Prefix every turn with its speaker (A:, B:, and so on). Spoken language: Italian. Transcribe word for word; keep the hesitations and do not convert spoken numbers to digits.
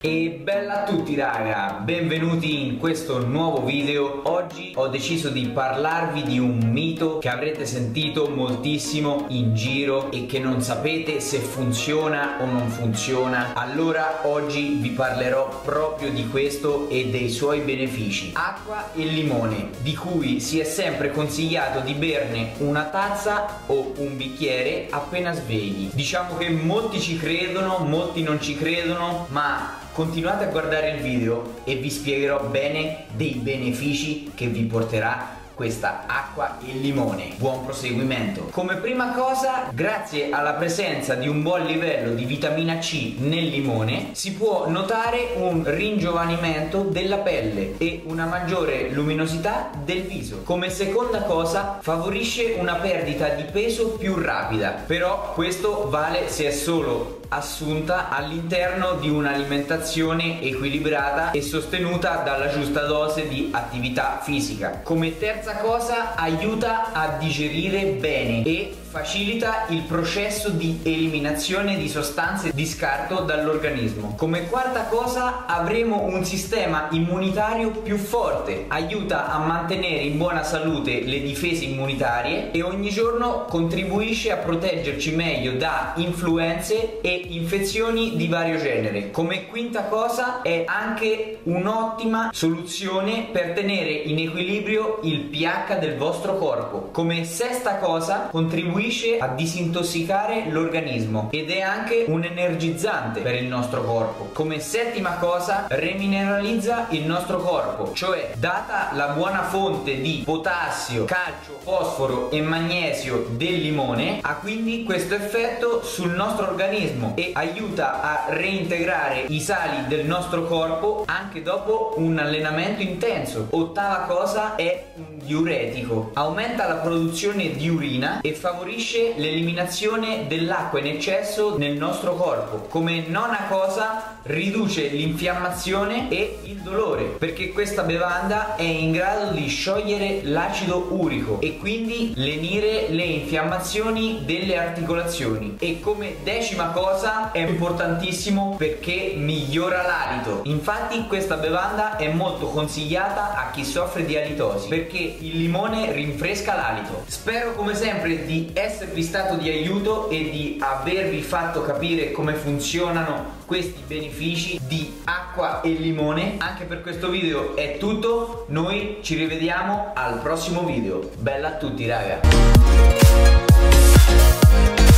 A: E bella a tutti raga, benvenuti in questo nuovo video. Oggi ho deciso di parlarvi di un mito che avrete sentito moltissimo in giro e che non sapete se funziona o non funziona. Allora oggi vi parlerò proprio di questo e dei suoi benefici. Acqua e limone, di cui si è sempre consigliato di berne una tazza o un bicchiere appena svegli. Diciamo che molti ci credono, molti non ci credono, ma continuate a guardare il video e vi spiegherò bene dei benefici che vi porterà questa acqua e limone. Buon proseguimento. Come prima cosa, grazie alla presenza di un buon livello di vitamina C nel limone, si può notare un ringiovanimento della pelle e una maggiore luminosità del viso. Come seconda cosa, favorisce una perdita di peso più rapida, però questo vale se è solo assunta all'interno di un'alimentazione equilibrata e sostenuta dalla giusta dose di attività fisica. Come terza cosa, aiuta a digerire bene e facilita il processo di eliminazione di sostanze di scarto dall'organismo. Come quarta cosa, avremo un sistema immunitario più forte, aiuta a mantenere in buona salute le difese immunitarie e ogni giorno contribuisce a proteggerci meglio da influenze e infezioni di vario genere. Come quinta cosa, è anche un'ottima soluzione per tenere in equilibrio il pH del vostro corpo. Come sesta cosa, contribuisce a disintossicare l'organismo ed è anche un energizzante per il nostro corpo. Come settima cosa, remineralizza il nostro corpo, cioè data la buona fonte di potassio, calcio, fosforo e magnesio del limone, ha quindi questo effetto sul nostro organismo e aiuta a reintegrare i sali del nostro corpo anche dopo un allenamento intenso. Ottava cosa, è un diuretico, aumenta la produzione di urina e favorisce l'eliminazione dell'acqua in eccesso nel nostro corpo. Come nona cosa, riduce l'infiammazione e il dolore, perché questa bevanda è in grado di sciogliere l'acido urico e quindi lenire le infiammazioni delle articolazioni. E come decima cosa, è importantissimo perché migliora l'alito. Infatti questa bevanda è molto consigliata a chi soffre di alitosi, perché il limone rinfresca l'alito. Spero come sempre di esservi stato di aiuto e di avervi fatto capire come funzionano questi benefici di acqua e limone. Anche per questo video è tutto, noi ci rivediamo al prossimo video. Bella a tutti raga.